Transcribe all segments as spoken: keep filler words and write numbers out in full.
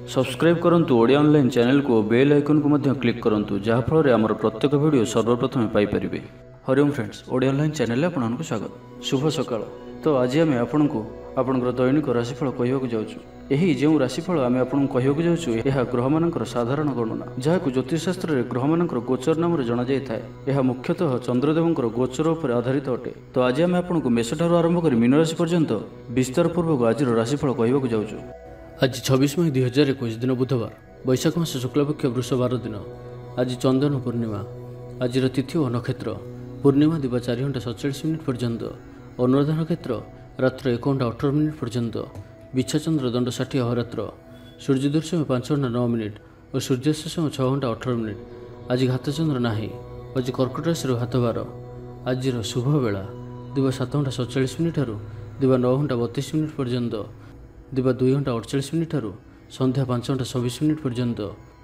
Subscribe करंतु Odia online channel को bell icon को मध्य क्लिक करंतु जहाँ फल आमर प्रत्येक वीडियो सर्वप्रथम पाइपर। हरिओम फ्रेंड्स, ओडिया ऑनलाइन चैनल में आपको स्वागत। शुभ सकाळ। तो आज आम आपण को आपणकर दैनिक राशिफल कहवाक जाऊँ। यही जो राशिफल आम आपको कहवाक जाऊँ यह ग्रह मानकर साधारण गणना जहाँ ज्योतिषशास्त्र में ग्रह मानकर गोचर नाम जना जाए। यह मुख्यतः चंद्रदेवंकर गोचर उपर आधारित अटे। तो आज आम आपको मेष ठार आरंभ कर मीन राशि पर्यंत विस्तार पूर्वक आज राशिफल कहवाक जाऊँ। आज छब्बीस मई दुई हजार एक दिन बुधवार, बैशाख मास शुक्लपक्ष वृष बार दिन। आज चंदन पूर्णिमा। आज तिथि और नक्षत्र पूर्णिमा दिवा चार घंटा सतचाश मिनिट पर्यंत, अनुराधा नक्षत्र रात्र एक घंटा अठर मिनिट पर्यंत, बिच्छा चंद्र दंड षाठी अहोरात्र, सूर्योदय समय पांच घंटा नौ मिनिट और सूर्यास्त समय छः घंटा अठर मिनिट। आज घात चंद्र नाही। आज कर्कट राशि हाथ बार। आज शुभ बेला दिवा सात घंटा सतचाश मिनिट दिवा नौ घंटा बतीस मिनिट पर्यंत, दिवा दुई घंटा अड़चाश मिनिट संध्या पांच घंटा छब्बीस मिनिट पर्यंत,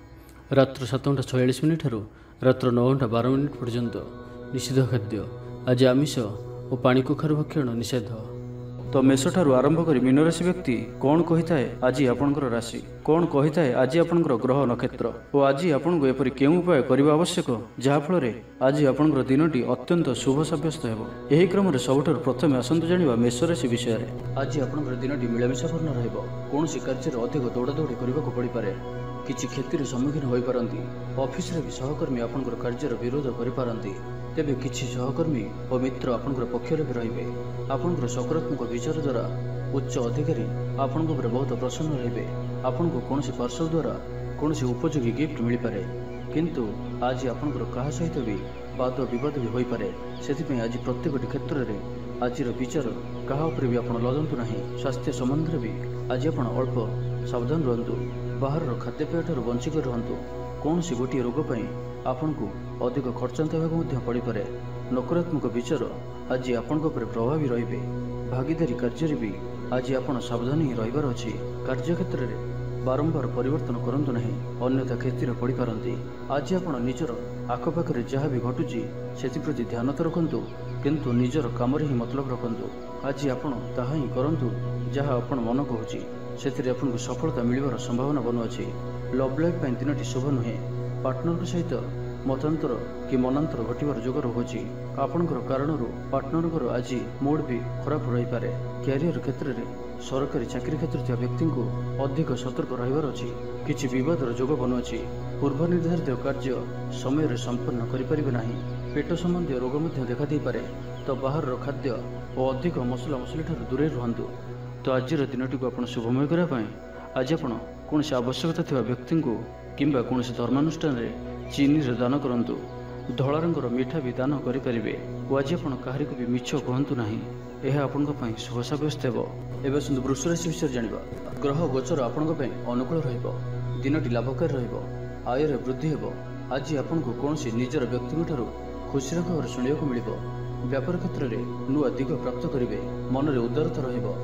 रात्र सात घंटा छयालीस मिनिट रात्र नौ घंटा बारह मिनिट पर्यंत। निषिद्ध खाद्य आज आमिष और पानी कखारु भक्षण निषेध। तो मेष ठारू आरंभ कर मीन राशि व्यक्ति कौन कही थाए आज आपणकर राशि कौन कही थाए आज आपणकर ग्रह नक्षत्र और आज आपको एपरि केउं उपाय करने आवश्यक जहाँफल आज आपणकर दिनटी अत्यंत शुभ सब्यस्त हो। यही क्रम सबुठ प्रथम आसतु जाना मेष राशि विषय में। आज आपणकर दिनटी मिलामिशापूर्ण रौन कार्य अधिक दौड़ा दौड़ी करने को पड़ पारे। किसी क्षतिर सम्मुखीन हो पारती। ऑफिस रे भी सहकर्मी आपणकर कार्यर विरोध करिपारंती। तेबे किछि सहकर्मी और मित्र आपणकर पक्षरे भी रहिबे। आपणकर सकारात्मक विचार द्वारा उच्च अधिकारी आपणक उपर बहुत प्रसन्न रहिबे। आपणको कोनोसी पार्सल द्वारा कोनोसी उपयोगी गिफ्ट मिल पारे। किंतु आज आपणकर कहा सहित भी वाद विवाद भी होई पारे। सेथिपई आज प्रत्येकटी क्षेत्र में आज विचार कहा उपर भी आपण लदंतु नाही। स्वास्थ्य संबंध भी आज आपण अल्प सावधान रहंतु। बाहर खाद्यपेय ठार बंचिक रहंतु। कौन सी गोटे रोग पर आपन को अधिक खर्चांत होगा पड़ पारे। नकारात्मक विचार आज आपण प्रभावी रहिबे। भागीदारी कार्य भी आज आपण सावधान ही रहिबार अछि। कार्य क्षेत्र में बारंबार परिवर्तन करंतु नहीं, अन्यथा क्षतिर पड़ पारंती। आज आपण निजर आखपाखे जहाँ भी घटुची से ध्यान तो रखंतु, किंतु निजर काम ही मतलब रखंतु। आज आपण ताहा ही करंतु जहाँ आपण मन कहूची से आपको सफलता मिलवार संभावना बनुअछि। लव लाइफ पर दिनटी शुभ नुहे। पार्टनर सहित मतांतर कि मनांतर घटवर जोग रोचे। आपणकर कारण पार्टनर आज मूड भी खराब रही पारे। क्यारियर क्षेत्र में सरकारी चाकरी क्षेत्र व्यक्ति को अधिक सतर्क रहिबार अछि। किछि विवादर जोग बनुअछि। पूर्व निर्धारित कार्य समय संपन्न करिपारिबे नाही। पेट संबंधी रोग मध्य देखा दे पारे। तो बाहर खाद्य और अधिक मसला मसली ठार दूरे रहंतु। तो आज दिनटी को आप शुभमय करने आज आप कौन आवश्यकता थी व्यक्ति को किंबा कौन धर्मानुष्ठान चीनी दान करंतु। धला रंगर मिठा भी दान करें। आज आप कहारी को भी मिछ कहतु ना। यह आपण शुभ सब्यस्त हो। एवं वृष राशि विषय जाना। ग्रह गोचर आपण अनुकूल रनटी लाभकारी रय वृद्धि हो। आज आपन को कौन निजर व्यक्ति ठार खुशी खबर शुणा मिल। व्यापार क्षेत्र में नुआ दिग प्राप्त करेंगे। मन में उदारता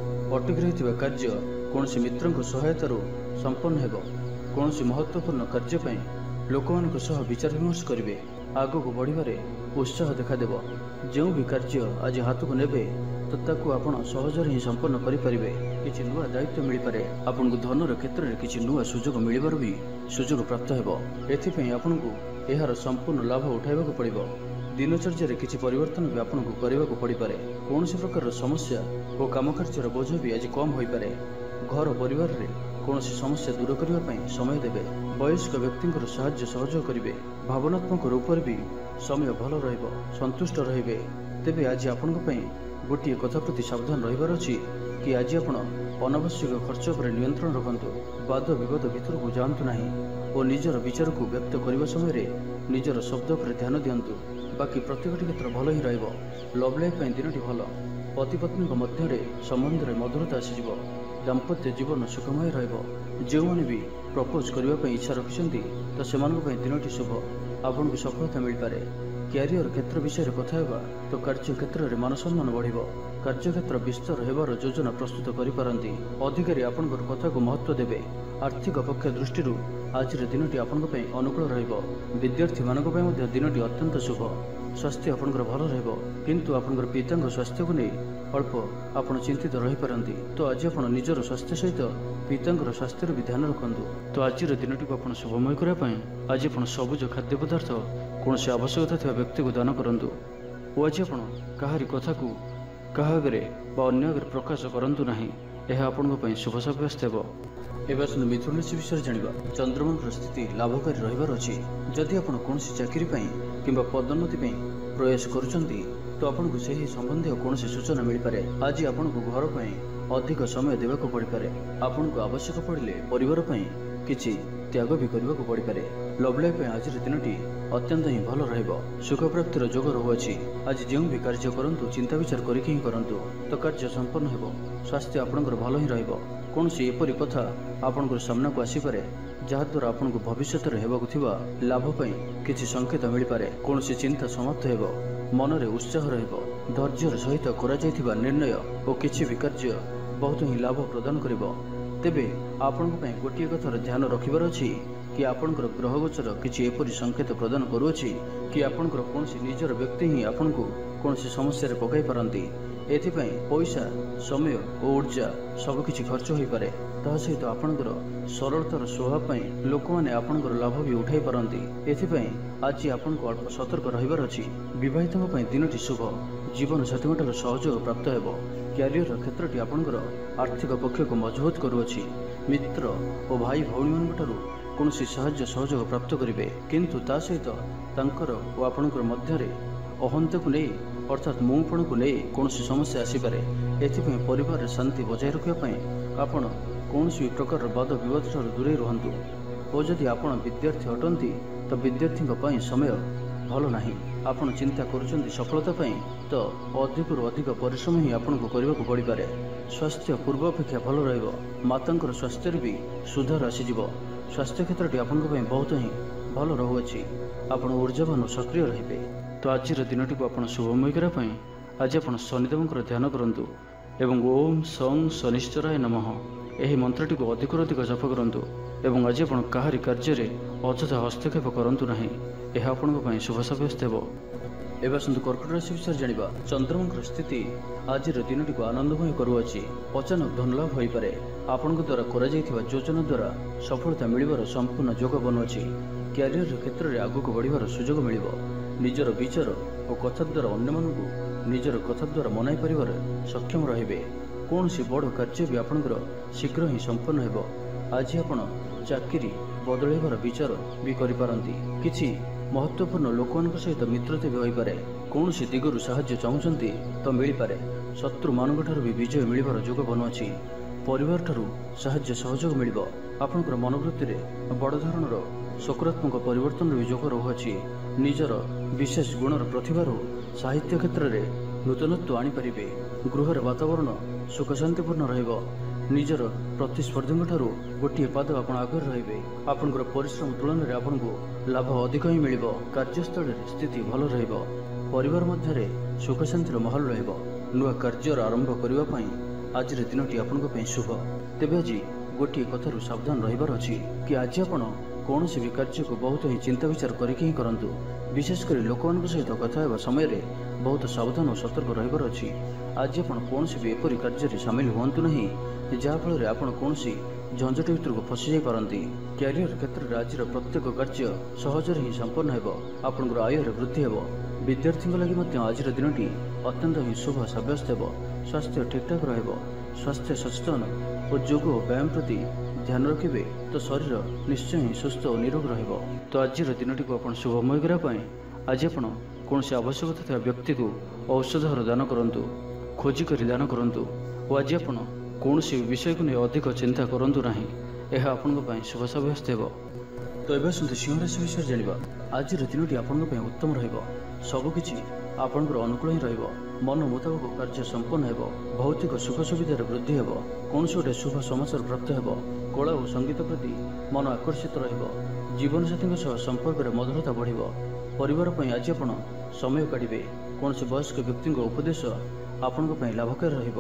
अटक रही कार्य कौन मित्र सहायता संपन्न हो। कौन महत्वपूर्ण कार्यपाई लोक मान विचार विमर्श करेंगे। आग को बढ़वे उत्साह देखादेव। जो भी कार्य आज हाथ को नेबे तो ताकू आपण सहज ही संपन्न करें। किसी नुआ दायित्व मिल पारे। आपन को धनर क्षेत्र में किसी नुआ सुजोग मिलबार भी सुजोग प्राप्त हो। एथिपई आपन को यार संपूर्ण लाभ उठाइबा पड़िबो। दिनचर्या किसी परिवर्तन भी आपन को करने को पड़ पारे। कौन प्रकार समस्या और काम कार्यर बोझ भी आज कम हो पारे। घर परिवार रे कौन समस्या दूर करने समय देवे। वयस्क व्यक्ति साहाय्य सहयोग करेंगे। भावनात्मक रूप भी समय भल रहिबो, संतुष्ट रहिबे। तेबे आज आपण गोटे कथा प्रति सावधान रहिबार अछि कि आज आपण अनावश्यक खर्च पर नियंत्रण रखंतु। वाद विवाद भीतर को जातु नहीं और निजर विचार को व्यक्त करने समय निजर शब्द पर ध्यान दिंतु। बाकी प्रत्येक क्षेत्र भल ही रहिबो। लव लाइफ पर दिनटी भल। पति पत्नी मध्य संबंध में मधुरता आसीज। दाम्पत्य जीवन सुखमय रहिबो। जो मैंने भी प्रपोज करने इच्छा रखिंट तो से दिनटी शुभ। आपन को सफलता मिल पारे। क्यारियर क्षेत्र विषय कथा होगा तो कार्य क्षेत्र में मान सम्मान बढ़िबो। कार्य क्षेत्र विस्तार होबार योजना प्रस्तुत करिपारंती। अधिकारी आपनकर कथा को महत्व देवे। आर्थिक पक्ष दृष्टि आज दिनटी आपण अनुकूल रहिबो। विद्यार्थी मानक दिनटी अत्यंत शुभ। स्वास्थ्य आपनकर भल रहिबो, किंतु आपनकर पितांग स्वास्थ्य को नहीं अल्प आपण चिंतित रही पारंती। तो आज आपण निजर स्वास्थ्य सहित पितांकर स्वास्थ्यर भी ध्यान रखंतु। तो आज दिन टी आपण शुभमय करने आज आप सबुज खाद्य पदार्थ कौन से आवश्यकता थी व्यक्ति को दान करूँ। आज आप कहारी कथा को क्या आगे अन्य आगे प्रकाश करूँ ना, यह आपण शुभ सब्यस्त हो। एवं आसतु मिथुन राशि विषय जाना। चंद्रमा स्थिति लाभकारी रही अच्छी। जदि आप कौन चाकरी कि पदोन्नति प्रयास करुँच तो आपको से संबंधी कौन सूचना मिल पारे। आज आपन को घर पर अधिक समय देवाक पड़ पारे। आपन को आवश्यक पड़े परिवार किछि त्याग भी करने को पड़ पारे। लव लाइफ आज दिनटी अत्यंत ही भल रहिबो। सुख प्राप्तिर जोग रहुअछि। आज जो भी कार्य करंतु चिंता विचार करिक ही करंतु तो कार्य संपन्न हेबो। स्वास्थ्य आपनकर भल ही रहिबो। कौन सी एपरी कथा आपनकर सामना को आसी पारे जहाद्वारा आपन को भविष्य में हेबाकु थिबा लाभ पई किछि संकेत मिल पारे। कौन सी चिंता समाप्त हेबो। मनरे उत्साह रहिबो। धैर्यर सहित करा जायथिबा निर्णय और किछि भी कार्य बहुत ही लाभ प्रदान करिबो। तेबे आपन को गोटे कथार ध्यान रखिबार अछि कि आपनकर ग्रह गोचर किछि एपरी संकेत प्रदान करुअछि कि आपनकर कौन निजर व्यक्ति ही आपन को कौन समस्या पकाई पारंती। एथिपाई पैसा समय और ऊर्जा सबकिछि खर्च हो पारे। ता सहित आपनकर सरलतार स्वभाव पाई लोक माने आपनकर लाभ भी उठाई पारंती। एथिपाई आज आपन को अल्प सतर्क रहिबार अछि। विवाहितों पाई दिनटी शुभ। जीवन साथीठार सहयोग प्राप्त हेबो। क्यारियर क्षेत्रटी आपनकर आर्थिक पक्ष को मजबूत करुअछि। मित्र और भाई भौणी मानठारु कौन साहाय्य सहयोग प्राप्त करेंगे, किंतु ता सहित तांकर और आपनकर मध्यरे अहंता को नहीं अर्थात मुपण को नहीं कौन समस्या आसीपे। एथिपाई परिवार शांति बजाय रखापी आपण कौन प्रकार वाद विवाद ठार दूरे रुहतु। और जदि आपण विद्यार्थी अटंती तो विद्यार्थी समय भल नहीं। आपण चिंता करुँच सफलता तो अधिक रु अधिक परिश्रम ही आपन को करने को पड़ पारे। स्वास्थ्य पूर्व अपेक्षा भल रहिबो। मातांकर स्वास्थ्य भी सुधार आसीजिवो। स्वास्थ्य क्षेत्रटी आपन बहुत ही भल रहुअछि। आपण ऊर्जावान सक्रिय रहिबे। तो आज दिनटी को आपण शुभमय करने आज आप शनिदेव ध्यान करूँ एवं ओम सं शनिश्चराय नमः यह मंत्रटी को अधिक अधिक जप करूँ। एवं आज आप कहारी कार्य अଯଥା हस्तक्षेप करूँ ना, यह आपण शुभ सब्यस्त हो। एवं आसतु कर्कट राशि विषय जाना। चंद्रमा स्थिति आज दिनटी को आनंदमय करुअछि। अचानक धन लाभ हो पारे। आपण द्वारा करा जायथिबा योजना द्वारा सफलता मिलिबार संपूर्ण योग बनुअछि। क्यारियर क्षेत्र में आगक बढ़िबार सुजोग मिलिबो। निजर विचार और कथा द्वारा अन्य मानकु निजर कथा द्वारा मनाई परिवार सक्षम रहिबे। कौन सी बड़ कार्य भी आपनकर शीघ्र ही संपन्न हेबो। आज आपण चाकरी बदलैबार विचार भी करि पारंती। किछि महत्वपूर्ण लोकमान सहित मित्रता भी होई पारे। कौन सी दिगरु साहाय्य चाहूचंती तो मिल पारे। शत्रु मानक ठारू भी विजय मिलिबार जोग बनुअछि। परिवार ठारू साहाय्य सहयोग मिलिबो। आपनकर मनोवृत्ति रे बड़ धरणर सकारात्मक परिवर्तन भी जोग रहुअछि। निजर विशेष गुणर प्रतिभार साहित्य क्षेत्र में नूतनत्व आनीपारे। गृहर वातावरण सुख शांतिपूर्ण रहिबो। निजर प्रतिस्पर्धी ठारू गोटे पाद आप आगे रे। आपनकर परिश्रम तुलन में आपको लाभ अधिक ही मिलिबो। कार्यस्थल स्थिति भल रहिबो। परिवार मध्य सुख शांतिर माहौल रहिबो। नुआ कार्यर आरंभ करने आज दिनटी आपण शुभ। तेबे आज गोटे कथारू सावधान रहिबार अछि कि आज आपण कौन भी कार्य को बहुत ही चिंता विचार करके ही करंतु। विशेषकर लोक सहित कथा हेबा समय रे बहुत सावधान और सतर्क रहिबार अछि। आज आपण कौन भी एपरी कार्य सामिल हुअंतु नहीं जहाँफल आपण कौन झंझट भीतर को फसी जाई पारंती। क्यारियर क्षेत्र में आज प्रत्येक कार्य सहज ही संपन्न हेबो। आपनकर आय वृद्धि हेबो। विद्यार्थी लगी आज दिनटी अत्यंत ही शुभ सब्यस्त हेबो। स्वास्थ्य ठीक ठाक रहिबो। स्वास्थ्य सचेतन और योग व्यायाम प्रति ध्यान रखिबे तो शरीर निश्चय ही सुस्थ और निरोग रहिबो। तो आज दिनटी को आपण शुभमय करने आज आपण कौन आवश्यकता था व्यक्ति को औषधर दान करूँ। खोजिक दान करूँ। और आज आपण कौन विषय को नहीं अधिक चिंता करूँ ना, यह आपण शुभ सब्यस्त हो। तो एवं आसतु सिंह राशि विषय जाना। आज दिनटी आपण उत्तम रहिबो। सबकिछि आपनकर अनुकूल ही रहिबो। मन मुताबक कार्य संपन्न हेबो। भौतिक सुख सुविधार वृद्धि हेबो। कौन गोटे शुभ समाचार प्राप्त हेबो। कला और संगीत प्रति मन आकर्षित रहिबो। जीवन साथी संपर्क में मधुरता बढ़िबो। परिवार पई आज आपण समय काढ़िबे। कौन वयस्क व्यक्ति उपदेश आपण लाभकारी रहिबो।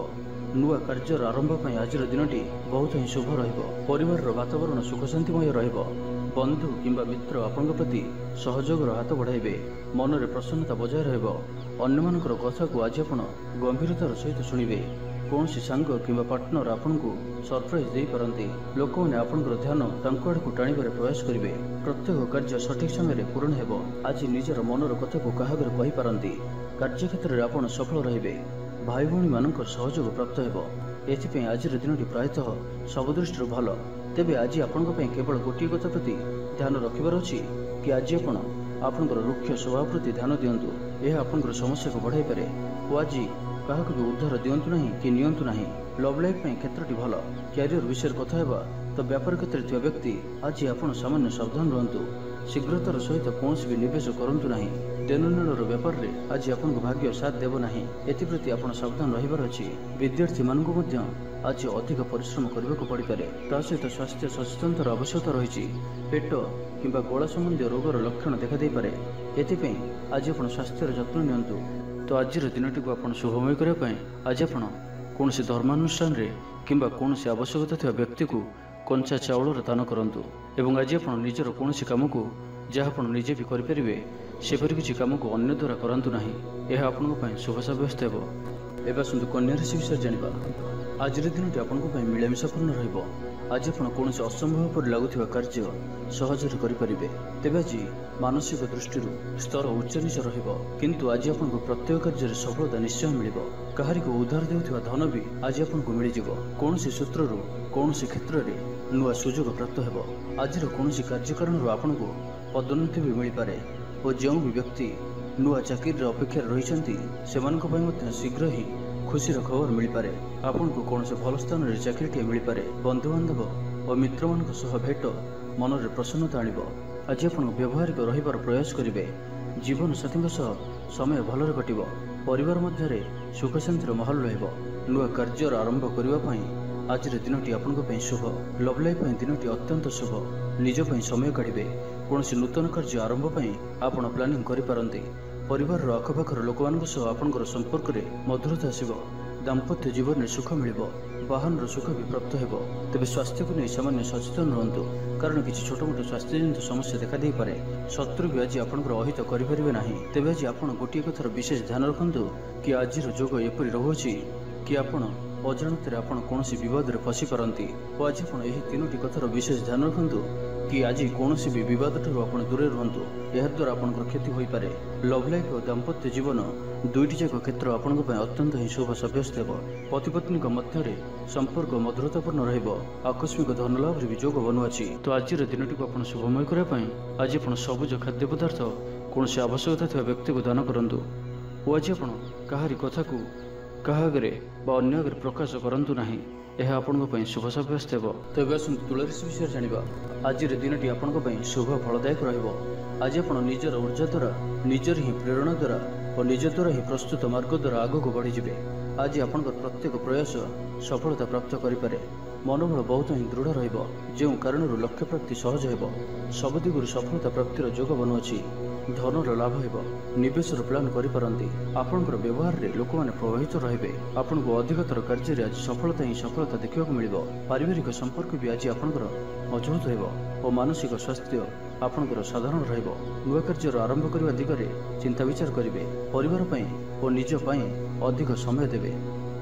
ନୂଆ କାର୍ଯ୍ୟର ଆରମ୍ଭ ପାଇଁ ଆଜିର ଦିନଟି ବହୁତ ହିଁ ଶୁଭ ରହିବ। ପରିବାରର ବାତାବରଣ ସୁଖ ଶାନ୍ତିମୟ ରହିବ। ବନ୍ଧୁ କିମ୍ବା ମିତ୍ର ଆପଣଙ୍କ ପ୍ରତି ସହଯୋଗର ହାତ ବଢ଼ାଇବେ। ମନରେ ପ୍ରସନ୍ନତା ବଜାୟ ରହିବ। ଅନ୍ୟମାନଙ୍କର କଥାକୁ ଆଜି ଆପଣ ଗମ୍ଭୀରତାର ସହିତ ଶୁଣିବେ। କୌଣସି ସାଙ୍ଗ କିମ୍ବା ପାର୍ଟନର ଆପଣଙ୍କୁ ସରପ୍ରାଇଜ ଦେଇପାରନ୍ତି। ଲୋକମାନେ ଆପଣଙ୍କର ଧ୍ୟାନ ତାଙ୍କ ଆଡ଼କୁ ଟାଣିବାରେ ପ୍ରୟାସ କରିବେ। ପ୍ରତ୍ୟେକ କାର୍ଯ୍ୟ ସଠିକ ସମୟରେ ପୂରଣ ହେବ। ଆଜି ନିଜର ମନର କଥାକୁ କାହା ଆଗରେ କହିପାରନ୍ତି। କାର୍ଯ୍ୟକ୍ଷେତ୍ରରେ ଆପଣ ସଫଳ ରହିବେ। ଭାଇ ଭଉଣୀମାନଙ୍କର ସହଯୋଗ ପ୍ରାପ୍ତ ହେବ। ଏଥିପାଇଁ ଆଜିର ଦିନଟି ପ୍ରାୟତଃ ସବୁ ଦୃଷ୍ଟିରୁ ଭଲ। ତେବେ ଆଜି ଆପଣଙ୍କ ପାଇଁ କେବଳ ଗୋଟିଏ କଥା ପ୍ରତି ଧ୍ୟାନ ରଖିବାର ଅଛି କି ଆଜି ଆପଣ ଆପଣଙ୍କର ରୁକ୍ଷ ସ୍ୱଭାବ ପ୍ରତି ଧ୍ୟାନ ଦିଅନ୍ତୁ। ଏହା ଆପଣଙ୍କର ସମସ୍ୟାକୁ ବଢ଼ାଇପାରେ। ଓ ଆଜି କାହାକୁ ବି ଉଦ୍ଧାର ଦିଅନ୍ତୁ ନାହିଁ କି ନିଅନ୍ତୁ ନାହିଁ। ଲଭ୍ ଲାଇଫ୍ ପାଇଁ କ୍ଷେତ୍ରଟି ଭଲ। କ୍ୟାରିୟର ବିଷୟରେ କଥା ହେବା ତ ବ୍ୟାପାର କ୍ଷେତ୍ରରେ ଥିବା ବ୍ୟକ୍ତି ଆଜି ଆପଣ ସାମାନ୍ୟ ସାବଧାନ ରୁହନ୍ତୁ। ଶୀଘ୍ରତାର ସହିତ କୌଣସି ବି ନିବେଶ କରନ୍ତୁ ନାହିଁ। ଦେଣନେଣର ବ୍ୟାପାରରେ ଆଜି ଆପଣଙ୍କ ଭାଗ୍ୟ ସାଥ ଦେବ ନାହିଁ। ଏଥିପ୍ରତି ଆପଣ ସାବଧାନ ରହିବାର ଅଛି। ବିଦ୍ୟାର୍ଥୀମାନଙ୍କୁ ମଧ୍ୟ ଆଜି ଅଧିକ ପରିଶ୍ରମ କରିବାକୁ ପଡ଼ିପାରେ। ତା ସହିତ ସ୍ୱାସ୍ଥ୍ୟ ସଚେତନତାର ଆବଶ୍ୟକତା ରହିଛି। ପେଟ କିମ୍ବା ଗଳା ସମ୍ବନ୍ଧୀୟ ରୋଗର ଲକ୍ଷଣ ଦେଖାଦେଇପାରେ। ଏଥିପାଇଁ ଆଜି ଆପଣ ସ୍ୱାସ୍ଥ୍ୟର ଯତ୍ନ ନିଅନ୍ତୁ। ତ ଆଜିର ଦିନଟିକୁ ଆପଣ ଶୁଭମୟ କରିବା ପାଇଁ ଆଜି ଆପଣ କୌଣସି ଧର୍ମାନୁଷ୍ଠାନରେ କିମ୍ବା କୌଣସି ଆବଶ୍ୟକତା ଥିବା ବ୍ୟକ୍ତିକୁ କଞ୍ଚା ଚାଉଳର ଦାନ କରନ୍ତୁ। ଏବଂ ଆଜି ଆପଣ ନିଜର କୌଣସି କାମକୁ ଯାହା ଆପଣ ନିଜେ ବି କରିପାରିବେ ସେପରି କିଛି କାମକୁ ଅନ୍ୟ ଦ୍ୱାରା କରାନ୍ତୁ ନାହିଁ। ଏହା ଆପଣଙ୍କ ପାଇଁ ଶୁଭ ସାବ୍ୟସ୍ତ ହେବ। ଏବେ ଆସନ୍ତୁ କନ୍ୟା ରାଶି ବିଷୟରେ ଜାଣିବା। ଆଜିର ଦିନଟି ଆପଣଙ୍କ ପାଇଁ ମିଳାମିଶାପୂର୍ଣ୍ଣ ରହିବ। ଆଜି ଆପଣ କୌଣସି ଅସମ୍ଭବ ପରି ଲାଗୁଥିବା କାର୍ଯ୍ୟ ସହଜରେ କରିପାରିବେ। ତେବେ ଆଜି ମାନସିକ ଦୃଷ୍ଟିରୁ ସ୍ତର ଉଚ୍ଚ ନିଚ ରହିବ। କିନ୍ତୁ ଆଜି ଆପଣଙ୍କୁ ପ୍ରତ୍ୟେକ କାର୍ଯ୍ୟରେ ସଫଳତା ନିଶ୍ଚୟ ମିଳିବ। କାହାରିକୁ ଉଦ୍ଧାର ଦେଉଥିବା ଧନ ବି ଆଜି ଆପଣଙ୍କୁ ମିଳିଯିବ। କୌଣସି ସୂତ୍ରରୁ କୌଣସି କ୍ଷେତ୍ରରେ ନୂଆ ସୁଯୋଗ ପ୍ରାପ୍ତ ହେବ। ଆଜିର କୌଣସି କାର୍ଯ୍ୟ କାରଣରୁ ଆପଣଙ୍କୁ ପଦୋନ୍ନତି ବି ମିଳିପାରେ। ଓ ଯେଉଁ ବି ବ୍ୟକ୍ତି ନୂଆ ଚାକିରିର ଅପେକ୍ଷାରେ ରହିଛନ୍ତି ସେମାନଙ୍କ ପାଇଁ ମଧ୍ୟ ଶୀଘ୍ର ହିଁ ଖୁସିର ଖବର ମିଳିପାରେ। ଆପଣଙ୍କୁ କୌଣସି ଭଲ ସ୍ଥାନରେ ଚାକିରିଟିଏ ମିଳିପାରେ। ବନ୍ଧୁବାନ୍ଧବ ଓ ମିତ୍ରମାନଙ୍କ ସହ ଭେଟ ମନରେ ପ୍ରସନ୍ନତା ଆଣିବ। ଆଜି ଆପଣ ବ୍ୟବହାରିକ ରହିବାର ପ୍ରୟାସ କରିବେ। ଜୀବନସାଥୀଙ୍କ ସହ ସମୟ ଭଲରେ କଟିବ। ପରିବାର ମଧ୍ୟରେ ସୁଖ ଶାନ୍ତିର ମାହୋଲ ରହିବ। ନୂଆ କାର୍ଯ୍ୟର ଆରମ୍ଭ କରିବା ପାଇଁ ଆଜିର ଦିନଟି ଆପଣଙ୍କ ପାଇଁ ଶୁଭ। ଲଭ୍ ଲାଇଫ୍ ପାଇଁ ଦିନଟି ଅତ୍ୟନ୍ତ ଶୁଭ। ନିଜ ପାଇଁ ସମୟ କାଢ଼ିବେ। କୌଣସି ନୂତନ କାର୍ଯ୍ୟ ଆରମ୍ଭ ପାଇଁ ଆପଣ ପ୍ଲାନିଂ କରିପାରନ୍ତି। ପରିବାରର ଆଖପାଖର ଲୋକମାନଙ୍କ ସହ ଆପଣଙ୍କର ସମ୍ପର୍କରେ ମଧୁରତା ଆସିବ। ଦାମ୍ପତ୍ୟ ଜୀବନରେ ସୁଖ ମିଳିବ। ବାହନର ସୁଖ ବି ପ୍ରାପ୍ତ ହେବ। ତେବେ ସ୍ୱାସ୍ଥ୍ୟକୁ ନେଇ ସାମାନ୍ୟ ସଚେତନ ରୁହନ୍ତୁ, କାରଣ କିଛି ଛୋଟମୋଟ ସ୍ୱାସ୍ଥ୍ୟଜନିତ ସମସ୍ୟା ଦେଖାଦେଇପାରେ। ଶତ୍ରୁ ବି ଆଜି ଆପଣଙ୍କର ଅହିତ କରିପାରିବେ ନାହିଁ। ତେବେ ଆଜି ଆପଣ ଗୋଟିଏ କଥାର ବିଶେଷ ଧ୍ୟାନ ରଖନ୍ତୁ କି ଆଜିର ଯୋଗ ଏପରି ରହୁଅଛି କି ଆପଣ ଅଜାଣତରେ ଆପଣ କୌଣସି ବିବାଦରେ ଫସି ପାରନ୍ତି। ଓ ଆଜି ଆପଣ ଏହି ତିନୋଟି କଥାର ବିଶେଷ ଧ୍ୟାନ ରଖନ୍ତୁ କି ଆଜି କୌଣସି ବି ବିବାଦ ଠାରୁ ଆପଣ ଦୂରରେ ରୁହନ୍ତୁ। ଏହାଦ୍ୱାରା ଆପଣଙ୍କର କ୍ଷତି ହୋଇପାରେ। ଲଭ୍ ଲାଇଫ୍ ଓ ଦାମ୍ପତ୍ୟ ଜୀବନ ଦୁଇଟି ଯାକ କ୍ଷେତ୍ର ଆପଣଙ୍କ ପାଇଁ ଅତ୍ୟନ୍ତ ହିଁ ଶୁଭ ସାବ୍ୟସ୍ତ ହେବ। ପତି ପତ୍ନୀଙ୍କ ମଧ୍ୟରେ ସମ୍ପର୍କ ମଧୁରତାପୂର୍ଣ୍ଣ ରହିବ। ଆକସ୍ମିକ ଧନଲାଭରେ ବି ଯୋଗ ବନୁଅଛି। ତ ଆଜିର ଦିନଟିକୁ ଆପଣ ଶୁଭମୟ କରିବା ପାଇଁ ଆଜି ଆପଣ ସବୁଜ ଖାଦ୍ୟ ପଦାର୍ଥ କୌଣସି ଆବଶ୍ୟକତା ଥିବା ବ୍ୟକ୍ତିକୁ ଦାନ କରନ୍ତୁ। ଓ ଆଜି ଆପଣ କାହାରି କଥାକୁ କାହା ଆଗରେ ବା ଅନ୍ୟ ଆଗରେ ପ୍ରକାଶ କରନ୍ତୁ ନାହିଁ। ଏହା ଆପଣଙ୍କ ପାଇଁ ଶୁଭ ସାବ୍ୟସ୍ତ ହେବ। ତେବେ ଆସନ୍ତୁ ତୁଳା ରାଶି ବିଷୟରେ ଜାଣିବା। ଆଜିର ଦିନଟି ଆପଣଙ୍କ ପାଇଁ ଶୁଭ ଫଳଦାୟକ ରହିବ। ଆଜି ଆପଣ ନିଜର ଉର୍ଜା ଦ୍ୱାରା, ନିଜର ହିଁ ପ୍ରେରଣା ଦ୍ୱାରା ଓ ନିଜ ଦ୍ୱାରା ହିଁ ପ୍ରସ୍ତୁତ ମାର୍ଗ ଦ୍ୱାରା ଆଗକୁ ବଢ଼ିଯିବେ। ଆଜି ଆପଣଙ୍କର ପ୍ରତ୍ୟେକ ପ୍ରୟାସ ସଫଳତା ପ୍ରାପ୍ତ କରିପାରେ। ମନୋବଳ ବହୁତ ହିଁ ଦୃଢ଼ ରହିବ, ଯେଉଁ କାରଣରୁ ଲକ୍ଷ୍ୟ ପ୍ରାପ୍ତି ସହଜ ହେବ। ସବୁ ଦିଗରୁ ସଫଳତା ପ୍ରାପ୍ତିର ଯୋଗ ବନୁଅଛି। ଧନର ଲାଭ ହେବ। ନିବେଶର ପ୍ଲାନ୍ କରିପାରନ୍ତି। ଆପଣଙ୍କର ବ୍ୟବହାରରେ ଲୋକମାନେ ପ୍ରଭାବିତ ରହିବେ। ଆପଣଙ୍କୁ ଅଧିକତର କାର୍ଯ୍ୟରେ ଆଜି ସଫଳତା ହିଁ ସଫଳତା ଦେଖିବାକୁ ମିଳିବ। ପାରିବାରିକ ସମ୍ପର୍କ ବି ଆଜି ଆପଣଙ୍କର ମଜବୁତ ହେବ ଓ ମାନସିକ ସ୍ୱାସ୍ଥ୍ୟ ଆପଣଙ୍କର ସାଧାରଣ ରହିବ। ନୂଆ କାର୍ଯ୍ୟର ଆରମ୍ଭ କରିବା ଦିଗରେ ଚିନ୍ତା ବିଚାର କରିବେ। ପରିବାର ପାଇଁ ଓ ନିଜ ପାଇଁ ଅଧିକ ସମୟ ଦେବେ।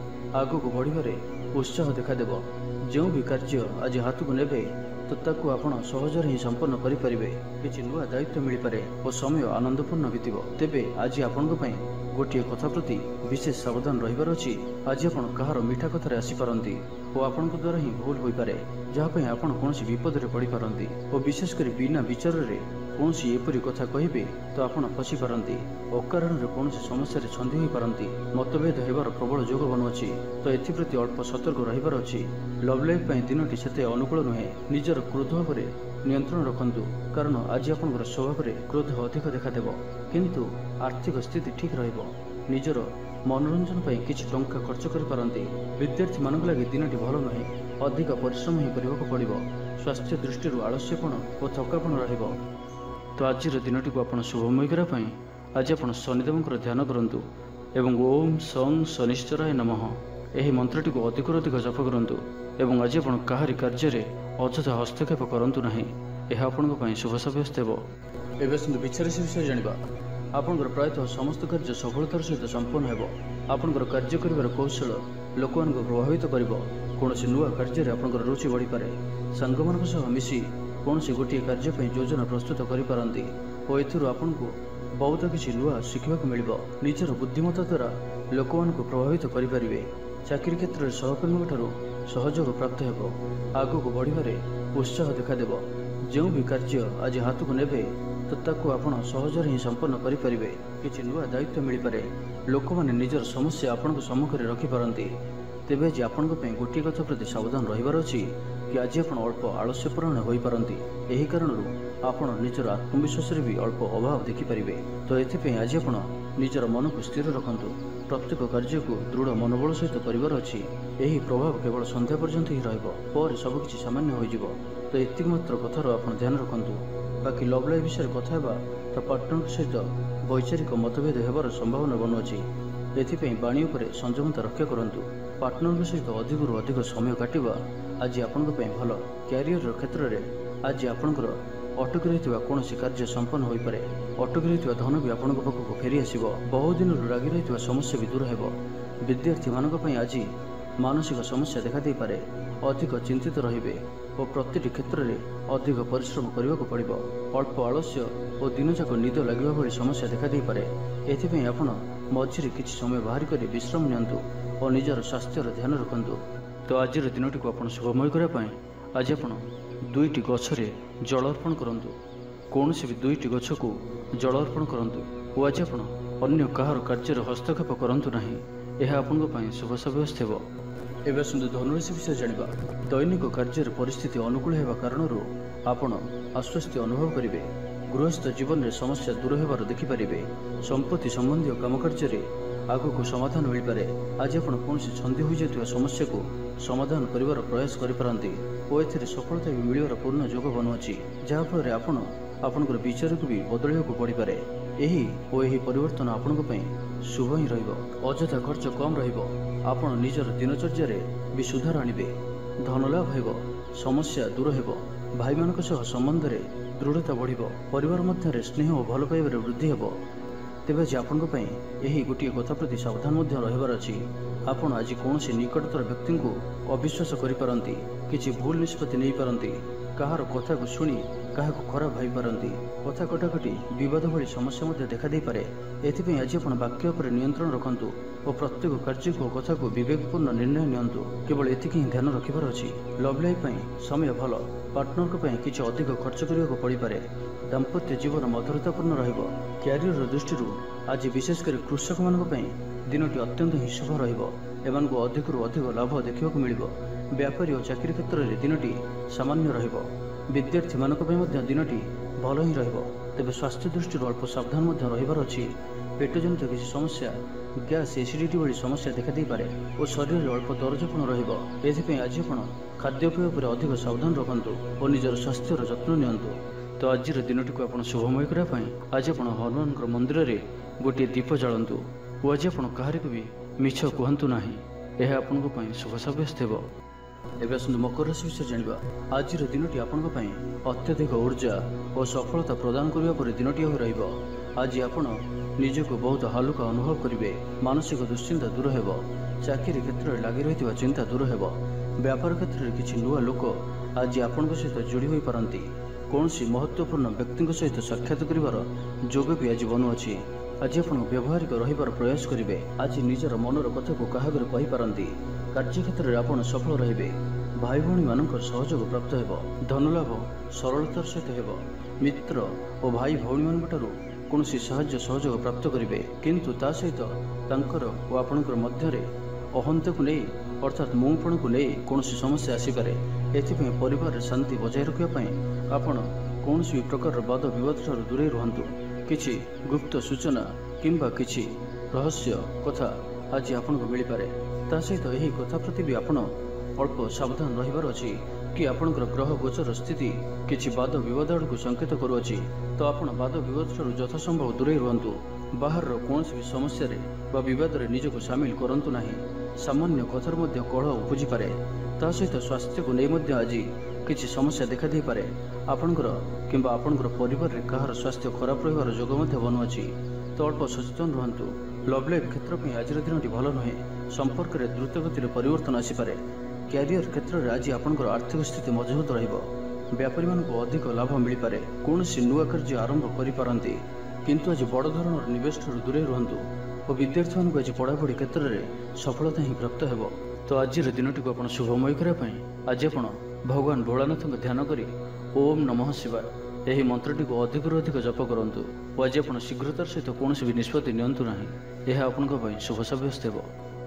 ଆଗକୁ ବଢ଼ିବାରେ ଉତ୍ସାହ ଦେଖାଦେବ। ଯେଉଁ ବି କାର୍ଯ୍ୟ ଆଜି ହାତକୁ ନେବେ ତ ତାକୁ ଆପଣ ସହଜରେ ହିଁ ସମ୍ପନ୍ନ କରିପାରିବେ। କିଛି ନୂଆ ଦାୟିତ୍ୱ ମିଳିପାରେ ଓ ସମୟ ଆନନ୍ଦପୂର୍ଣ୍ଣ ବିତିବ। ତେବେ ଆଜି ଆପଣଙ୍କ ପାଇଁ ଗୋଟିଏ କଥା ପ୍ରତି ବିଶେଷ ସାବଧାନ ରହିବାର ଅଛି। ଆଜି ଆପଣ କାହାର ମିଠା କଥାରେ ଆସିପାରନ୍ତି ଓ ଆପଣଙ୍କ ଦ୍ୱାରା ହିଁ ଭୁଲ ହୋଇପାରେ, ଯାହା ପାଇଁ ଆପଣ କୌଣସି ବିପଦରେ ପଡ଼ିପାରନ୍ତି। ଓ ବିଶେଷ କରି ବିନା ବିଚାରରେ କୌଣସି ଏପରି କଥା କହିବେ ତ ଆପଣ ଫସିପାରନ୍ତି। ଅକାରଣରେ କୌଣସି ସମସ୍ୟାରେ ଛନ୍ଦି ହୋଇପାରନ୍ତି। ମତଭେଦ ହେବାର ପ୍ରବଳ ଯୋଗ ବନୁଅଛି। ତ ଏଥିପ୍ରତି ଅଳ୍ପ ସତର୍କ ରହିବାର ଅଛି। ଲଭ୍ ଲାଇଫ୍ ପାଇଁ ଦିନଟି ସେତେ ଅନୁକୂଳ ନୁହେଁ। ନିଜର କ୍ରୋଧ ଉପରେ ନିୟନ୍ତ୍ରଣ ରଖନ୍ତୁ, କାରଣ ଆଜି ଆପଣଙ୍କର ସ୍ୱଭାବରେ କ୍ରୋଧ ଅଧିକ ଦେଖାଦେବ। କିନ୍ତୁ ଆର୍ଥିକ ସ୍ଥିତି ଠିକ୍ ରହିବ। ନିଜର ମନୋରଞ୍ଜନ ପାଇଁ କିଛି ଟଙ୍କା ଖର୍ଚ୍ଚ କରିପାରନ୍ତି। ବିଦ୍ୟାର୍ଥୀମାନଙ୍କ ଲାଗି ଦିନଟି ଭଲ ନୁହେଁ। ଅଧିକ ପରିଶ୍ରମ ହିଁ କରିବାକୁ ପଡ଼ିବ। ସ୍ୱାସ୍ଥ୍ୟ ଦୃଷ୍ଟିରୁ ଆଳସ୍ୟପଣ ଓ ଥକାପଣ ରହିବ। ତ ଆଜିର ଦିନଟିକୁ ଆପଣ ଶୁଭମୟ କରିବା ପାଇଁ ଆଜି ଆପଣ ଶନିଦେବଙ୍କର ଧ୍ୟାନ କରନ୍ତୁ ଏବଂ ଓମ୍ ସଂ ଶନିଶ୍ଚରାୟ ନମଃ ଏହି ମନ୍ତ୍ରଟିକୁ ଅଧିକରୁ ଅଧିକ ଜପ କରନ୍ତୁ ଏବଂ ଆଜି ଆପଣ କାହାରି କାର୍ଯ୍ୟରେ ଅଯଥା ହସ୍ତକ୍ଷେପ କରନ୍ତୁ ନାହିଁ। ଏହା ଆପଣଙ୍କ ପାଇଁ ଶୁଭ ସାବ୍ୟସ୍ତ ହେବ। ଏବେ ଆସନ୍ତୁ ବିଚାର ସେ ବିଷୟରେ ଜାଣିବା। ଆପଣଙ୍କର ପ୍ରାୟତଃ ସମସ୍ତ କାର୍ଯ୍ୟ ସଫଳତାର ସହିତ ସମ୍ପନ୍ନ ହେବ। ଆପଣଙ୍କର କାର୍ଯ୍ୟ କରିବାର କୌଶଳ ଲୋକମାନଙ୍କୁ ପ୍ରଭାବିତ କରିବ। କୌଣସି ନୂଆ କାର୍ଯ୍ୟରେ ଆପଣଙ୍କର ରୁଚି ବଢ଼ିପାରେ। ସାଙ୍ଗମାନଙ୍କ ସହ ମିଶି କୌଣସି ଗୋଟିଏ କାର୍ଯ୍ୟ ପାଇଁ ଯୋଜନା ପ୍ରସ୍ତୁତ କରିପାରନ୍ତି ଓ ଏଥିରୁ ଆପଣଙ୍କୁ ବହୁତ କିଛି ନୂଆ ଶିଖିବାକୁ ମିଳିବ। ନିଜର ବୁଦ୍ଧିମତ୍ତା ଦ୍ୱାରା ଲୋକମାନଙ୍କୁ ପ୍ରଭାବିତ କରିପାରିବେ। ଚାକିରି କ୍ଷେତ୍ରରେ ସହକର୍ମୀଙ୍କଠାରୁ ସହଯୋଗ ପ୍ରାପ୍ତ ହେବ। ଆଗକୁ ବଢ଼ିବାରେ ଉତ୍ସାହ ଦେଖାଦେବ। ଯେଉଁ ବି କାର୍ଯ୍ୟ ଆଜି ହାତକୁ ନେବେ ତ ତାକୁ ଆପଣ ସହଜରେ ହିଁ ସମ୍ପନ୍ନ କରିପାରିବେ। କିଛି ନୂଆ ଦାୟିତ୍ୱ ମିଳିପାରେ। ଲୋକମାନେ ନିଜର ସମସ୍ୟା ଆପଣଙ୍କ ସମ୍ମୁଖରେ ରଖିପାରନ୍ତି। ତେବେ ଆଜି ଆପଣଙ୍କ ପାଇଁ ଗୋଟିଏ କଥା ପ୍ରତି ସାବଧାନ ରହିବାର ଅଛି କି ଆଜି ଆପଣ ଅଳ୍ପ ଆଳସ୍ୟପରାୟଣ ହୋଇପାରନ୍ତି। ଏହି କାରଣରୁ ଆପଣ ନିଜର ଆତ୍ମବିଶ୍ୱାସରେ ବି ଅଳ୍ପ ଅଭାବ ଦେଖିପାରିବେ। ତ ଏଥିପାଇଁ ଆଜି ଆପଣ ନିଜର ମନକୁ ସ୍ଥିର ରଖନ୍ତୁ। ପ୍ରତ୍ୟେକ କାର୍ଯ୍ୟକୁ ଦୃଢ଼ ମନୋବଳ ସହିତ କରିବାର ଅଛି। ଏହି ପ୍ରଭାବ କେବଳ ସନ୍ଧ୍ୟା ପର୍ଯ୍ୟନ୍ତ ହିଁ ରହିବ, ପରେ ସବୁକିଛି ସାମାନ୍ୟ ହୋଇଯିବ। ତ ଏତିକି ମାତ୍ର କଥାର ଆପଣ ଧ୍ୟାନ ରଖନ୍ତୁ। ବାକି ଲଭ୍ ଲାଇଫ୍ ବିଷୟରେ କଥା ହେବା ତ ପାର୍ଟନରଙ୍କ ସହିତ ବୈଚାରିକ ମତଭେଦ ହେବାର ସମ୍ଭାବନା ବନୁଅଛି। ଏଥିପାଇଁ ବାଣୀ ଉପରେ ସଂଯମତା ରକ୍ଷା କରନ୍ତୁ। ପାର୍ଟନରଙ୍କ ସହିତ ଅଧିକରୁ ଅଧିକ ସମୟ କାଟିବା ଆଜି ଆପଣଙ୍କ ପାଇଁ ଭଲ। କ୍ୟାରିୟରର କ୍ଷେତ୍ରରେ ଆଜି ଆପଣଙ୍କର ଅଟକି ରହିଥିବା କୌଣସି କାର୍ଯ୍ୟ ସମ୍ପନ୍ନ ହୋଇପାରେ। ଅଟକି ରହିଥିବା ଧନ ବି ଆପଣଙ୍କ ପାଖକୁ ଫେରିଆସିବ। ବହୁଦିନରୁ ଲାଗି ରହିଥିବା ସମସ୍ୟା ବି ଦୂର ହେବ। ବିଦ୍ୟାର୍ଥୀମାନଙ୍କ ପାଇଁ ଆଜି ମାନସିକ ସମସ୍ୟା ଦେଖାଦେଇପାରେ। ଅଧିକ ଚିନ୍ତିତ ରହିବେ ଓ ପ୍ରତିଟି କ୍ଷେତ୍ରରେ ଅଧିକ ପରିଶ୍ରମ କରିବାକୁ ପଡ଼ିବ। ଅଳ୍ପ ଆଳସ୍ୟ ଓ ଦିନଯାକ ନିଦ ଲାଗିବା ଭଳି ସମସ୍ୟା ଦେଖାଦେଇପାରେ। ଏଥିପାଇଁ ଆପଣ ମଝିରେ କିଛି ସମୟ ବାହାର କରି ବିଶ୍ରାମ ନିଅନ୍ତୁ ଓ ନିଜର ସ୍ୱାସ୍ଥ୍ୟର ଧ୍ୟାନ ରଖନ୍ତୁ। ତ ଆଜିର ଦିନଟିକୁ ଆପଣ ଶୁଭମୟ କରିବା ପାଇଁ ଆଜି ଆପଣ ଦୁଇଟି ଗଛରେ ଜଳ ଅର୍ପଣ କରନ୍ତୁ। କୌଣସି ବି ଦୁଇଟି ଗଛକୁ ଜଳ ଅର୍ପଣ କରନ୍ତୁ ଓ ଆଜି ଆପଣ ଅନ୍ୟ କାହାର କାର୍ଯ୍ୟରେ ହସ୍ତକ୍ଷେପ କରନ୍ତୁ ନାହିଁ। ଏହା ଆପଣଙ୍କ ପାଇଁ ଶୁଭ ସାବ୍ୟସ୍ତ ହେବ। ଏବେ ଆସନ୍ତୁ ଧନୁରାଶି ବିଷୟରେ ଜାଣିବା। ଦୈନିକ କାର୍ଯ୍ୟରେ ପରିସ୍ଥିତି ଅନୁକୂଳ ହେବା କାରଣରୁ ଆପଣ ଆଶ୍ୱସ୍ତି ଅନୁଭବ କରିବେ। ଗୃହସ୍ଥ ଜୀବନରେ ସମସ୍ୟା ଦୂର ହେବାର ଦେଖିପାରିବେ। ସମ୍ପତ୍ତି ସମ୍ବନ୍ଧୀୟ କାମକାର୍ଯ୍ୟରେ ଆଗକୁ ସମାଧାନ ମିଳିପାରେ। ଆଜି ଆପଣ କୌଣସି ଛନ୍ଦି ହୋଇଯାଇଥିବା ସମସ୍ୟାକୁ ସମାଧାନ କରିବାର ପ୍ରୟାସ କରିପାରନ୍ତି ଓ ଏଥିରେ ସଫଳତା ବି ମିଳିବାର ପୂର୍ଣ୍ଣ ଯୋଗ ବନୁଅଛି, ଯାହାଫଳରେ ଆପଣ ଆପଣଙ୍କର ବିଚାରକୁ ବି ବଦଳାଇବାକୁ ପଡ଼ିପାରେ। ଏହି ଓ ଏହି ପରିବର୍ତ୍ତନ ଆପଣଙ୍କ ପାଇଁ ଶୁଭ ହିଁ ରହିବ। ଅଯଥା ଖର୍ଚ୍ଚ କମ୍ ରହିବ। ଆପଣ ନିଜର ଦିନଚର୍ଯ୍ୟାରେ ବି ସୁଧାର ଆଣିବେ। ଧନଲାଭ ହେବ। ସମସ୍ୟା ଦୂର ହେବ। ଭାଇମାନଙ୍କ ସହ ସମ୍ବନ୍ଧରେ ଦୃଢ଼ତା ବଢ଼ିବ। ପରିବାର ମଧ୍ୟରେ ସ୍ନେହ ଓ ଭଲ ପାଇବାରେ ବୃଦ୍ଧି ହେବ। ତେବେ ଆଜି ଆପଣଙ୍କ ପାଇଁ ଏହି ଗୋଟିଏ କଥା ପ୍ରତି ସାବଧାନ ମଧ୍ୟ ରହିବାର ଅଛି। ଆପଣ ଆଜି କୌଣସି ନିକଟତର ବ୍ୟକ୍ତିଙ୍କୁ ଅବିଶ୍ୱାସ କରିପାରନ୍ତି। କିଛି ଭୁଲ ନିଷ୍ପତ୍ତି ନେଇପାରନ୍ତି। କାହାର କଥାକୁ ଶୁଣି କାହାକୁ ଖରାପ ଭାବିପାରନ୍ତି। କଥା କଟାକଟି ବିବାଦ ଭଳି ସମସ୍ୟା ମଧ୍ୟ ଦେଖାଦେଇପାରେ। ଏଥିପାଇଁ ଆଜି ଆପଣ ବାକ୍ୟ ଉପରେ ନିୟନ୍ତ୍ରଣ ରଖନ୍ତୁ ଓ ପ୍ରତ୍ୟେକ କାର୍ଯ୍ୟକୁ ଓ କଥାକୁ ବିବେକପୂର୍ଣ୍ଣ ନିର୍ଣ୍ଣୟ ନିଅନ୍ତୁ। କେବଳ ଏତିକି ହିଁ ଧ୍ୟାନ ରଖିବାର ଅଛି। ଲଭ୍ ଲାଇଫ୍ ପାଇଁ ସମୟ ଭଲ। ପାର୍ଟନରଙ୍କ ପାଇଁ କିଛି ଅଧିକ ଖର୍ଚ୍ଚ କରିବାକୁ ପଡ଼ିପାରେ। ଦାମ୍ପତ୍ୟ ଜୀବନ ମଧୁରତାପୂର୍ଣ୍ଣ ରହିବ। କ୍ୟାରିୟର ଦୃଷ୍ଟିରୁ ଆଜି ବିଶେଷ କରି କୃଷକମାନଙ୍କ ପାଇଁ ଦିନଟି ଅତ୍ୟନ୍ତ ହିଁ ଶୁଭ ରହିବ। ଏମାନଙ୍କୁ ଅଧିକରୁ ଅଧିକ ଲାଭ ଦେଖିବାକୁ ମିଳିବ। ବ୍ୟାପାରୀ ଓ ଚାକିରି କ୍ଷେତ୍ରରେ ଦିନଟି ସାମାନ୍ୟ ରହିବ। ବିଦ୍ୟାର୍ଥୀମାନଙ୍କ ପାଇଁ ମଧ୍ୟ ଦିନଟି ଭଲ ହିଁ ରହିବ। ତେବେ ସ୍ୱାସ୍ଥ୍ୟ ଦୃଷ୍ଟିରୁ ଅଳ୍ପ ସାବଧାନ ମଧ୍ୟ ରହିବାର ଅଛି। ପେଟଜନିତ କିଛି ସମସ୍ୟା, ଗ୍ୟାସ୍, ଏସିଡିଟି ଭଳି ସମସ୍ୟା ଦେଖାଦେଇପାରେ ଓ ଶରୀରରେ ଅଳ୍ପ ଦରଜପଣ ରହିବ। ଏଥିପାଇଁ ଆଜି ଆପଣ ଖାଦ୍ୟପେୟ ଉପରେ ଅଧିକ ସାବଧାନ ରଖନ୍ତୁ ଓ ନିଜର ସ୍ୱାସ୍ଥ୍ୟର ଯତ୍ନ ନିଅନ୍ତୁ। ତ ଆଜିର ଦିନଟିକୁ ଆପଣ ଶୁଭମୟ କରିବା ପାଇଁ ଆଜି ଆପଣ ହନୁମାନଙ୍କର ମନ୍ଦିରରେ ଗୋଟିଏ ଦୀପ ଜାଳନ୍ତୁ ଓ ଆଜି ଆପଣ କାହାରିକୁ ବି ମିଛ କୁହନ୍ତୁ ନାହିଁ। ଏହା ଆପଣଙ୍କ ପାଇଁ ଶୁଭ ସାବ୍ୟସ୍ତ ହେବ। ଏବେ ଆସନ୍ତୁ ମକର ରାଶି ବିଷୟରେ ଜାଣିବା। ଆଜିର ଦିନଟି ଆପଣଙ୍କ ପାଇଁ ଅତ୍ୟଧିକ ଉର୍ଜା ଓ ସଫଳତା ପ୍ରଦାନ କରିବା ପରେ ଦିନଟି ହୋଇ ରହିବ। ଆଜି ଆପଣ ନିଜକୁ ବହୁତ ହାଲୁକା ଅନୁଭବ କରିବେ। ମାନସିକ ଦୁଶ୍ଚିନ୍ତା ଦୂର ହେବ। ଚାକିରି କ୍ଷେତ୍ରରେ ଲାଗି ରହିଥିବା ଚିନ୍ତା ଦୂର ହେବ। ବ୍ୟାପାର କ୍ଷେତ୍ରରେ କିଛି ନୂଆ ଲୋକ ଆଜି ଆପଣଙ୍କ ସହିତ ଯୋଡ଼ି ହୋଇପାରନ୍ତି। କୌଣସି ମହତ୍ତ୍ୱପୂର୍ଣ୍ଣ ବ୍ୟକ୍ତିଙ୍କ ସହିତ ସାକ୍ଷାତ କରିବାର ଯୋଗ ବି ଆଜି ବନୁଅଛି। ଆଜି ଆପଣ ବ୍ୟବହାରିକ ରହିବାର ପ୍ରୟାସ କରିବେ। ଆଜି ନିଜର ମନର କଥାକୁ କାହା ଆଗରେ କହିପାରନ୍ତି। କାର୍ଯ୍ୟକ୍ଷେତ୍ରରେ ଆପଣ ସଫଳ ରହିବେ। ଭାଇ ଭଉଣୀମାନଙ୍କର ସହଯୋଗ ପ୍ରାପ୍ତ ହେବ। ଧନଲାଭ ସରଳତାର ସହିତ ହେବ। ମିତ୍ର ଓ ଭାଇ ଭଉଣୀମାନଙ୍କଠାରୁ କୌଣସି ସାହାଯ୍ୟ ସହଯୋଗ ପ୍ରାପ୍ତ କରିବେ, କିନ୍ତୁ ତା ସହିତ ତାଙ୍କର ଓ ଆପଣଙ୍କର ମଧ୍ୟରେ ଅହନ୍ତାକୁ ନେଇ ଅର୍ଥାତ୍ ମୁଁପଣକୁ ନେଇ କୌଣସି ସମସ୍ୟା ଆସିପାରେ। ଏଥିପାଇଁ ପରିବାରରେ ଶାନ୍ତି ବଜାୟ ରଖିବା ପାଇଁ ଆପଣ କୌଣସି ବି ପ୍ରକାରର ବାଦ ବିବାଦ ଠାରୁ ଦୂରେଇ ରୁହନ୍ତୁ। କିଛି ଗୁପ୍ତ ସୂଚନା କିମ୍ବା କିଛି ରହସ୍ୟ କଥା ଆଜି ଆପଣଙ୍କୁ ମିଳିପାରେ। ତା ସହିତ ଏହି କଥା ପ୍ରତି ବି ଆପଣ ଅଳ୍ପ ସାବଧାନ ରହିବାର ଅଛି କି ଆପଣଙ୍କର ଗ୍ରହ ଗୋଚର ସ୍ଥିତି କିଛି ବାଦ ବିବାଦ ଆଡ଼କୁ ସଂକେତ କରୁଅଛି। ତ ଆପଣ ବାଦ ବିବାଦ ଠାରୁ ଯଥାସମ୍ଭବ ଦୂରେଇ ରୁହନ୍ତୁ। ବାହାରର କୌଣସି ବି ସମସ୍ୟାରେ ବା ବିବାଦରେ ନିଜକୁ ସାମିଲ କରନ୍ତୁ ନାହିଁ। सामान्य कथार मध्य कलह उपजी पारे। ता सहित स्वास्थ्य को नहीं मध्य आज किसी समस्या देखा दे पारे। आपणकर किंबा आपणकर परिवार रे कहार स्वास्थ्य खराब रहिबार जोग मध्य बनुअछि। तो अल्प सचेतन रहंतु। लव लाइफ क्षेत्र में आज दिनटी भल नुहे। संपर्क रे द्रुत गति परिवर्तन आसीपारे। क्यारियर क्षेत्र में आज आपणकर आर्थिक स्थिति मजबूत रहिबो। व्यापारी मानक अधिक लाभ मिल पारे। कौनसी नुआ कार्य आरंभ करिपारंती, किंतु आज बड़ धरणर निवेश ठूँ दूरे रुहतु और विद्यार्थी मानक आज पढ़ापढ़ी क्षेत्र में सफलता ही प्राप्त हेबो। तो आज दिनटी को आपण शुभमय करने आज आप भगवान भोलानाथ ध्यान करी ओम नमः शिवाय यही मंत्रटी को अधिक अधिक जप करूँ और आज आप शीघ्रतार सहित कौन भी निष्पत्ति नियंतु नहीं। यह आपण शुभ सब्यस्त हो।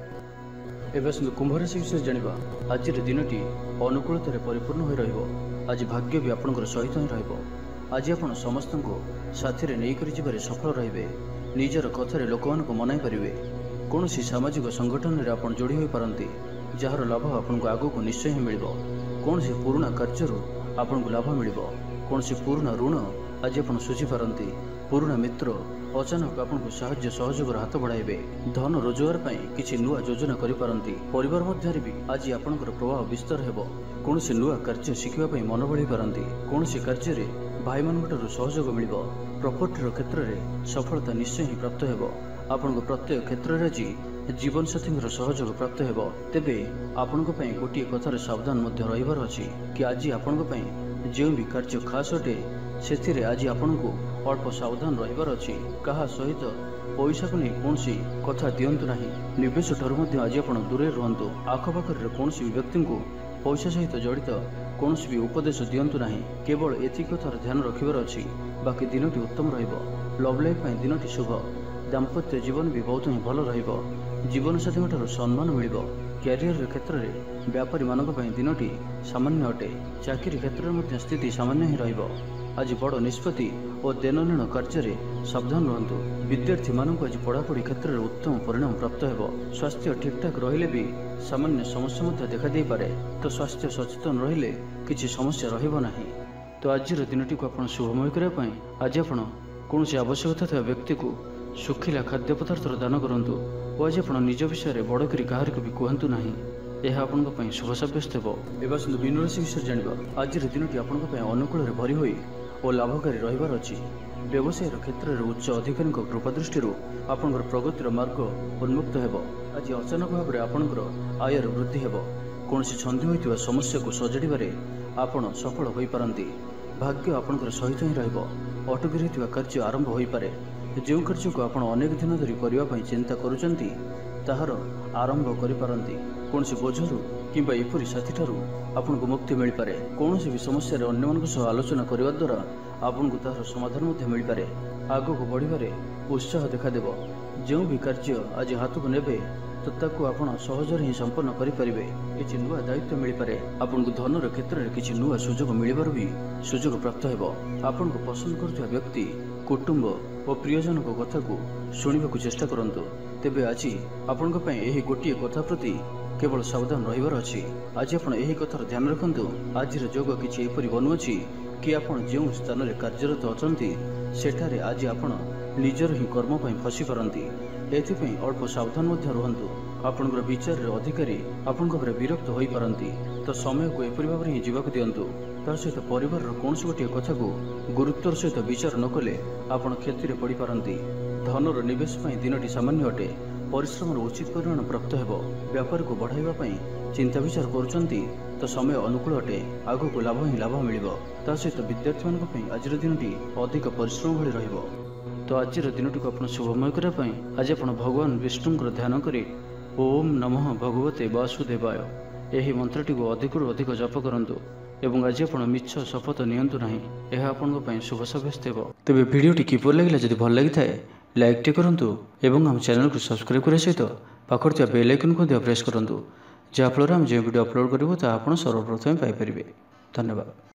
एवं कुंभ राशि विषय जाना आज दिनटी अनुकूलतार परिपूर्ण हो रहिबो। आज भाग्य भी आपणकर सहित ही रहिबो। आज आपण समस्त को साथी नहीं कर सफल रहिबे। निजर कथार लोक मानक मनाई पारिबे। कौन सामाजिक संगठन में आप जोड़ी हो पारती जार लाभ आपको आगक निश्चय ही मिलिबो। कौन पुराणा कार्य आपको लाभ मिलिबो। कौन पुराणा ऋण आज आप सुझी पारती। पुराणा मित्र अचानक आपको साहाय्य सहयोग हाथ बढ़ाइबे। धन रोजगार पाई किछि नुआ योजना करि पारंती। परिवार मध्य भी आज आपणकर प्रभाव विस्तार हेबो। कौन नुआ कार्य शिखिबा पाई मन बढ़ी पारंती। कौन कार्य रे भाई मानकटरु सहयोग मिलिबो। प्रॉपर्टी क्षेत्र में सफलता निश्चय ही प्राप्त हेबो। आपणको प्रत्येक क्षेत्र में आज जीवन साथी सहयोग प्राप्त हेबो। तेबे आपणको पई गोटिए कथार सावधान मध्य रहिबार अछि कि आज आपणको पई जो भी कार्य खास अटे से आज आपको अल्प सावधान रहिबार अछि। कहा सहित पैसा को नहीं कौन कथा दिंतु ना। निवेश ठार आज आप दूरे रुहतु। आखपाखर कौन भी व्यक्ति को पैसा सहित जड़ित कौन भी उपदेश दिंतु ना। केवल एति कथार ध्यान रखिबार अछि। बाकी दिनटी उत्तम रहिबो। लव लाइफ पई दिनटी शुभ। दाम्पत्य जीवन भी बहुत ही भल रहिबो। जीवन साथी ठार सम्मान मिलिबो। क्यारियर क्षेत्र में व्यापारी मानक पई दिनटी सामान्य अटे। चाकरी क्षेत्र में स्थिति सामान्य ही रहिबो। आज बड़ निष्पत्ति और देननेन कार्य सावधान रहंतु। विद्यार्थी मानक आज पढ़ापढ़ी क्षेत्र में उत्तम परिणाम प्राप्त हेबो। स्वास्थ्य ठीक ठाक रहिले भी सामान्य समस्या मध्य देखा दे पारे। तो स्वास्थ्य सचेतन रहिले किछि समस्या रहिबो नाही। तो आज दिनटी को आपण शुभमय करने आज आपण कौन आवश्यकता था व्यक्ति को सुखिला खाद्य पदार्थर दान करूँ और आज आप निज विषय बड़ करी कहार को भी कहतु ना। यह आपण शुभ सब्यस्त हो। एवं मीन राशि विषय जाना आज दिनटी आपण अनुकूल भरी हुई और लाभकारी रहिबार अछि। व्यवसाय क्षेत्र में उच्च अधिकारी कृपा दृष्टि आपंकर प्रगतिर मार्ग उन्मुक्त हेबो। आज अचानक भाव में आपंकर आयर वृद्धि हेबो। कौन छंदी होइतिबा समस्या को सजाड़िबारे आपण सफल होई पारंती। भाग्य आपंकर सहित ही रहिबो। अटकी रहितिबा कार्य आरंभ होई पारे। जो कार्य को आपण अनेक दिन धरी करबा पई चिंता करूचंती ताहार आरंभ करि पारंती। कौन बोझरू किंबा एपरी साथी ठारू आपको मुक्ति मिल पारे। कौन भी समस्या अन्य मानक सह आलोचना करने द्वारा आपको तार समाधान मिल पारे। आगक बढ़िबारे उत्साह देखादेव। जो भी कार्य आज हाथ को नेबे तो ताकू आपण सहजरे ही संपन्न करि परिबे। किछि नुआ दायित्व मिल पारे। आपनको धनर क्षेत्र में किछि नुआ सुजोग मिलिबार भी सुजोग प्राप्त हेबो। आपनको पसंद करथुवा व्यक्ति कुटुंब और प्रियजन को कथा को शुणा चेष्टा करंतु। तेबे आज आपण यही गोटे कथा प्रति केवल सावधान रहिबार अछि। आज आपण यही कथार ध्यान रखंतु। आज जोग किछि एपरि बनुअछि कि आपण जो स्थान में कार्यरत अछंती सेठारे आज आपण निजर ही कर्म पई फसी पारंती। एथिपई अल्प सावधान मध्य रुहंतु। आपणकर विचार अधिकारी आपणक उपरे विरक्त होई पारंती। तो समय को एपरि भाव ही जीवाक दियंतु। ता सहित परिवार कौन गोटे कथा को गुरुत्वर सहित विचार न कले आपण क्षति पड़ पारंती। धनर निवेश पई दिनटी सामान्य अटे। परिश्रम उचित परिमाण प्राप्त हेबो। व्यापार को बढ़ाइबा पई चिंता विचार करूचंती तो समय अनुकूल अटे। आगक लाभ ही लाभ मिलिबो। ता सहित विद्यार्थी मानक पई आज दिनटी अधिक परिश्रम भली रहिबो। तो आज दिनटी को आपण शुभमय करने आज आप भगवान विष्णुंकर ध्यान करी ओम नमः भगवते वासुदेवाय यही मंत्रटी को अधिक अधिक जप करंतु एवं आज आप मिछ शपथ नियंतु नहीं। यह आपण शुभ सब्यस्त हो। तेज भिडियोटी किपर लगे जब भल लगी था लाइक टे करूँ और आम चैनल को सब्सक्राइब करने सहित पाखर बेल आइकन को प्रेस करूँ जहाँफल आम जो वीडियो अपलोड करूँ सर्वप्रथम पाइपर। धन्यवाद।